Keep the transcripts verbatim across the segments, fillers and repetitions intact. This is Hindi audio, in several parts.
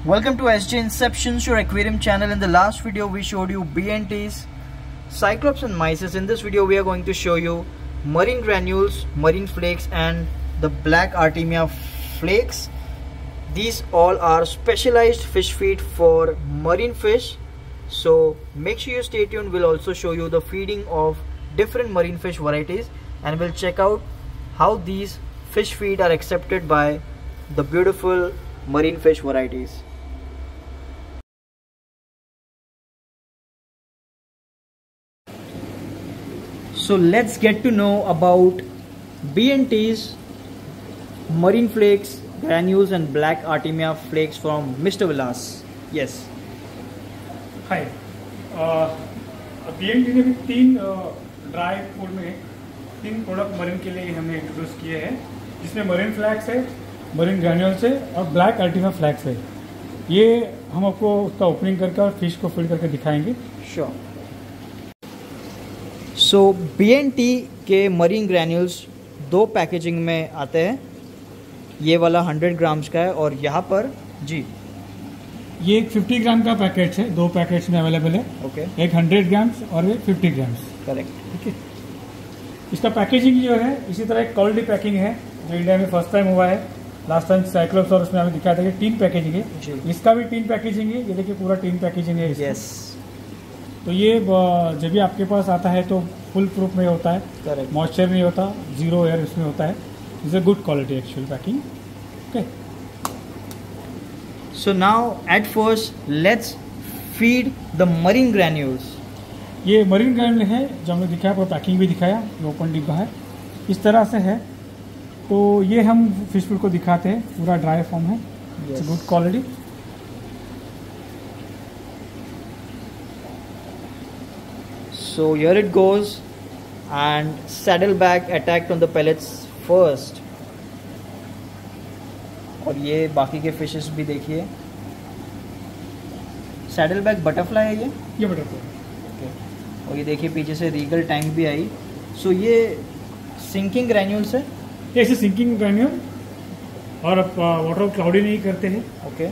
Welcome to S J Inceptions, your aquarium channel. In the last video we showed you B N Ts, Cyclops and Mysis. In this video we are going to show you marine granules, marine flakes and the black Artemia flakes. These all are specialized fish feed for marine fish. So make sure you stay tuned. We'll also show you the feeding of different marine fish varieties and we'll check out how these fish feed are accepted by the beautiful marine fish varieties. So let's get to know about B N Ts, marine flakes, granules and black Artemia flakes from Mister Vilas. Yes. Hi. uh, B N T ने भी तीन ड्राई फूड में तीन प्रोडक्ट मरीन के लिए हमने इंट्रोड्यूस किए हैं, जिसमें मरीन फ्लैक्स है, मरीन ग्रैन्यूल्स है और ब्लैक आर्टिमिया फ्लैक्स है। ये हम आपको उसका ओपनिंग करके और फिश को फीड करके दिखाएंगे। Sure. So B N T के मरीन ग्रैन्यूल्स दो पैकेजिंग में आते हैं। ये वाला हंड्रेड ग्राम्स का है और यहाँ पर जी ये एक फिफ्टी ग्राम का पैकेट है, दो पैकेट्स में अवेलेबल है। Okay okay. एक हंड्रेड ग्राम्स और एक फिफ्टी ग्राम्स। करेक्ट। ठीक है। इसका पैकेजिंग जो है इसी तरह एक क्वालिटी पैकिंग है जो इंडिया में फर्स्ट टाइम हुआ है। लास्ट टाइम साइक्लोप्स और उसमें हमें दिखाया था कि टीन पैकेजिंग है, इसका भी टीन पैकेजिंग है। ये देखिए पूरा टीन पैकेजिंग है। यस। तो ये जब भी आपके पास आता है तो फुल प्रूफ में होता है, करेक्ट, मॉइस्चर नहीं होता, जीरो एयर इसमें होता है। It's a good quality actual packing. Okay. So now at first let's feed the marine granules. ये मरीन ग्रैन्यूल है जो हमने दिखाया, पूरा पैकिंग भी दिखाया, ओपन डिब्बा है, इस तरह से है। तो ये हम फिश फूड को दिखाते हैं, पूरा ड्राई फॉर्म है। It's good quality. So here it goes and saddleback attacked on the pellets first. और ये बाकी के फिशेस भी देखिए। सैडलबैक बटरफ्लाई है ये ये बटरफ्लाई okay. और ये देखिए पीछे से रीगल टैंक भी आई। सो so ये सिंकिंग ग्रैन्यूल्स है, ऐसे सिंकिंग ग्रैन्यूल और वाटर क्लाउडी नहीं करते हैं। ओके।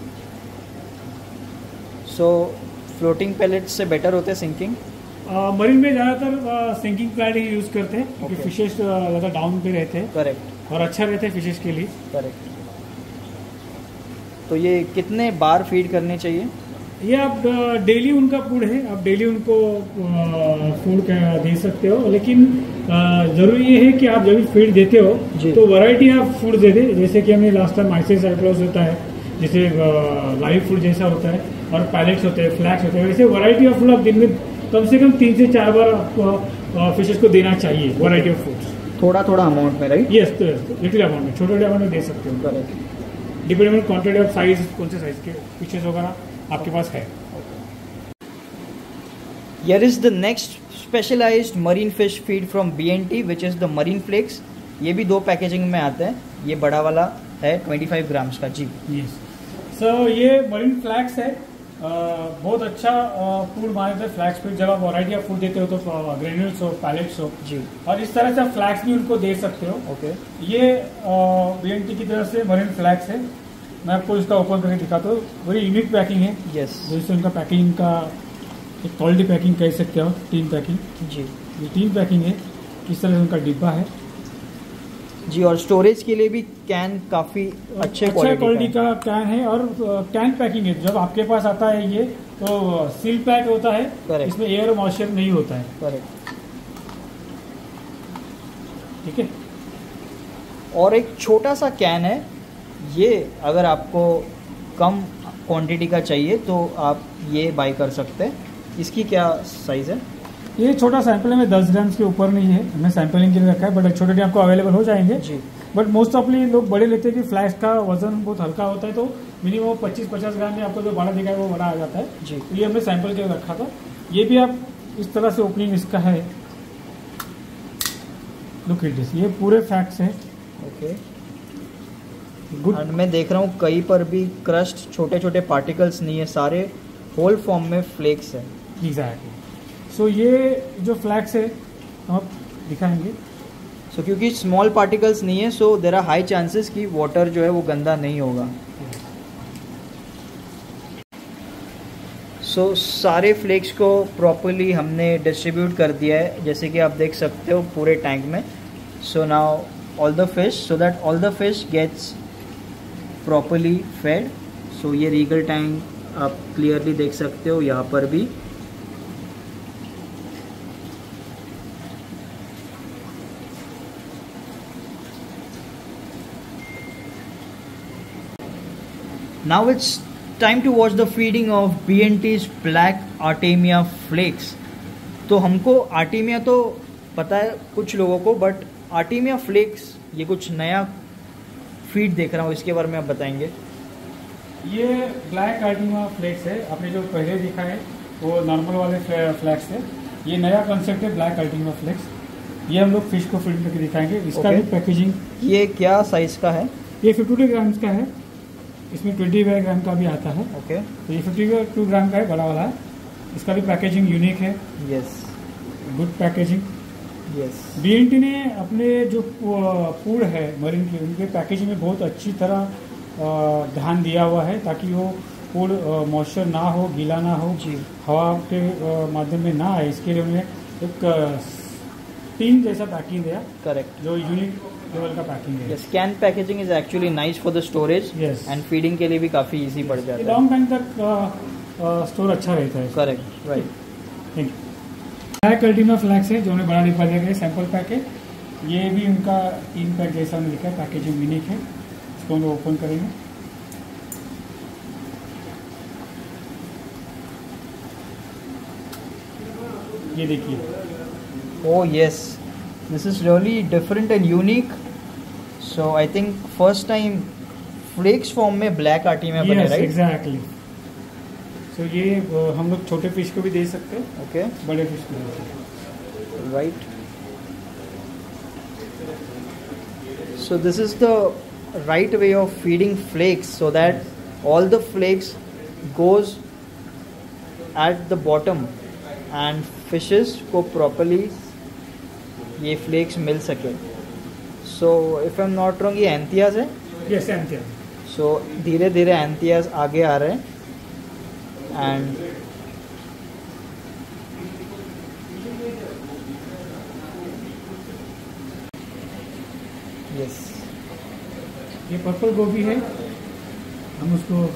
सो फ्लोटिंग पैलेट से बेटर होते हैं सिंकिंग। मरीन में ज़्यादातर सिंकिंग प्लाट ही यूज़ करते हैं क्योंकि okay. फिशेस ज़्यादा डाउन पे रहते हैं। करेक्ट। और अच्छा रहते हैं फिशेस के लिए। करेक्ट। तो ये कितने बार फीड करने चाहिए? ये आप डेली उनका फूड है, आप डेली उनको फूड दे सकते हो, लेकिन ज़रूरी ये है कि आप जब भी फीड देते हो तो वैरायटी आप फूड दे दे। जैसे कि हमने लास्ट टाइम माइसिस साइक्लोप्स होता है, जैसे लाइव फूड जैसा होता है, और पैलेट्स होते हैं, फ्लैक्स होते हैं, वैसे वैरायटी ऑफ फूड आप दिन में कम से कम तीन से चार बार आपको फिशेस को देना चाहिए। वैरायटी ऑफ फूड थोड़ा थोड़ा अमाउंट में, राइट? यस, लिटिल अमाउंट में, छोटे छोटे अमाउंट में दे सकते हो। Correct. Depending on quantity of size, कौन से साइज के फिशेस वगैरह आपके पास है। Here is the next specialized marine fish feed from B N T, which is the marine flakes. ये भी दो पैकेजिंग में आते हैं। ये बड़ा वाला है पच्चीस ग्राम्स का। जी यस। सो ये मरीन फ्लैक्स है। Uh, बहुत अच्छा फूड माने थे फ्लैक्स फीड। जब आप वैरायटी ऑफ फूड देते हो तो ग्रेन्यूल्स हो, पैलेट्स हो जी, और इस तरह से आप फ्लैक्स भी उनको दे सकते हो। Okay okay. ये B N T की तरफ से मरीन फ्लैक्स है। मैं आपको इसका ओपन करके दिखाता हूँ। बड़ी यूनिक पैकिंग है। यस। जैसे उनका पैकिंग का एक क्वालिटी पैकिंग कह सकते हो, टीन पैकिंग। जी ये टीन पैकिंग है। इस तरह से उनका डिब्बा है जी। और स्टोरेज के लिए भी कैन काफी अच्छे अच्छा क्वालिटी का कैन है। और कैन पैकिंग है। जब आपके पास आता है ये तो सील पैक होता है। Correct. इसमें एयर मॉइस्चर नहीं होता है। करेक्ट। ठीक है। और एक छोटा सा कैन है ये, अगर आपको कम क्वांटिटी का चाहिए तो आप ये बाय कर सकते हैं। इसकी क्या साइज है? ये छोटा सैंपल है, दस ग्राम्स के ऊपर नहीं है, हमने सैंपलिंग के लिए रखा है, बट छोटे आपको अवेलेबल हो जाएंगे जी। बट मोस्ट ऑफली लोग बड़े लेते हैं कि फ्लैक्स का वजन बहुत हल्का होता है, तो मिनिमम पच्चीस पचास ग्राम में आपको जो बड़ा दिखाए वो बड़ा आ जाता है जी। तो ये हमने सैंपल के लिए रखा था। ये भी आप इस तरह से ओपनिंग इसका है। लुक एट दिस, ये पूरे फैक्ट्स है। Okay good. मैं देख रहा हूँ कहीं पर भी क्रस्ट, छोटे छोटे पार्टिकल्स नहीं है, सारे होल फॉर्म में फ्लेक्स है। एग्जैक्टली। सो ये जो फ्लैक्स है आप दिखाएंगे। सो so, क्योंकि स्मॉल पार्टिकल्स नहीं है, so there are high chances कि वाटर जो है वो गंदा नहीं होगा। सो so, सारे फ्लेक्स को प्रॉपरली हमने डिस्ट्रीब्यूट कर दिया है, जैसे कि आप देख सकते हो पूरे टैंक में. So now all the fish, so that all the fish gets properly fed. So ये रीगल टैंक आप क्लियरली देख सकते हो यहाँ पर भी. Now it's time to watch the feeding of B and T's Black Artemia Flakes. तो हमको आर्टेमिया तो पता है कुछ लोगों को, बट आर्टेमिया फ्लेक्स ये कुछ नया फीड देख रहा हूँ, इसके बारे में आप बताएंगे. ये ब्लैक आर्टेमिया फ्लेक्स है. आपने जो पहले दिखा है वो नॉर्मल वाले फ्लैक्स है. ये नया कंसेप्ट है ब्लैक आर्टेमिया फ्लेक्स. ये हम लोग फिश को फीड करके दिखाएंगे. इसका okay. भी पैकेजिंग. ये क्या साइज का है? ये फिफ्टी ग्राम्स का है. इसमें ट्वेंटी ग्राम का भी आता है. Okay okay. तो ये फिफ्टी टू ग्राम का है, बड़ा वाला है. इसका भी पैकेजिंग यूनिक है. Yes, good packaging. Yes, B N T ने अपने जो फूड है मरीन के, उनके पैकेजिंग में बहुत अच्छी तरह ध्यान दिया हुआ है, ताकि वो फूड मॉइस्चर ना हो, गीला ना हो, जी हवा के माध्यम में ना आए. इसके लिए उन्होंने एक टीन जैसा पैकिंग दिया. करेक्ट, जो यूनिक लेवल का पैकिंग है. Yes, can packaging is actually nice for the storage. Yes, and feeding के लिए भी काफ़ी इजी पड़ जाता है. लॉन्ग टाइम तक स्टोर अच्छा रहता है. Correct, right. Thank you. Black artemia flakes है जो उन्हें बड़ा डिब्बा दिया गया, सैंपल पैक है. ये भी उनका तीन पैक जैसा उन्हें लिखा है. पैकेजिंग यूनिक है. इसको हम लोग ओपन करेंगे. ये देखिए. Oh yes, this is really different and unique. So I think first time flakes form में ब्लैक आर्टेमिया बने, राइट? एग्जैक्टली. सो so, ये हम लोग छोटे फिश को भी दे सकते हैं. Okay okay. बड़े फिश को दे सकते हैं. Right. So this is the right way of feeding flakes, so that all the flakes goes at the bottom and fishes को प्रॉपरली ये फ्लेक्स मिल सके. So if I am not wrong, ये एंथियाज है. यस, एंथियाज. सो धीरे धीरे एंथियाज आगे आ रहे हैं. एंड यस, ये पर्पल गोभी है. हम उसको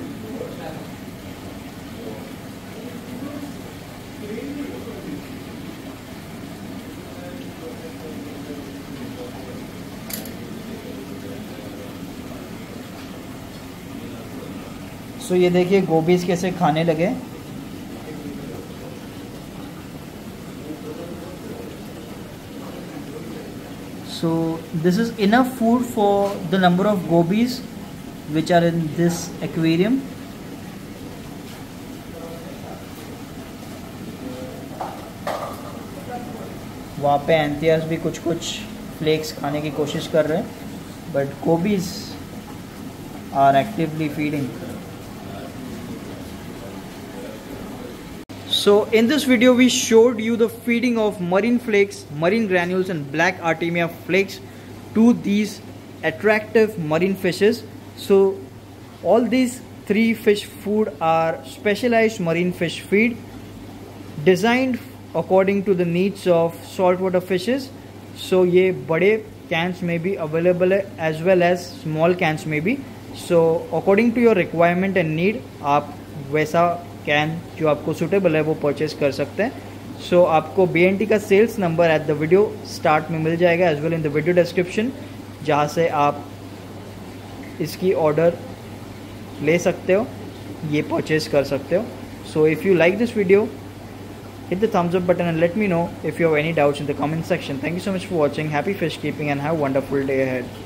सो so, ये देखिए गोभीज कैसे खाने लगे. So this is enough food for the number of gobies which are in this aquarium. वहाँ पे एंथियास भी कुछ कुछ फ्लेक्स खाने की कोशिश कर रहे हैं, but gobies are actively feeding. So in this video we showed you the feeding of marine flakes, marine granules and black Artemia flakes to these attractive marine fishes. So all these three fish food are specialized marine fish feed designed according to the needs of saltwater fishes. So ये बड़े cans में भी available है as well as small cans में भी. So according to your requirement and need आप वैसा कैन जो आपको सूटेबल है वो परचेज कर सकते हैं. सो so, आपको बी एन टी का sales number at the video start में मिल जाएगा as well in the video description, जहाँ से आप इसकी ऑर्डर ले सकते हो, ये परचेज कर सकते हो. So if you like this video, hit the thumbs up button and let me know if you have any doubts in the comment section. Thank you so much for watching. Happy fish keeping and have a wonderful day ahead.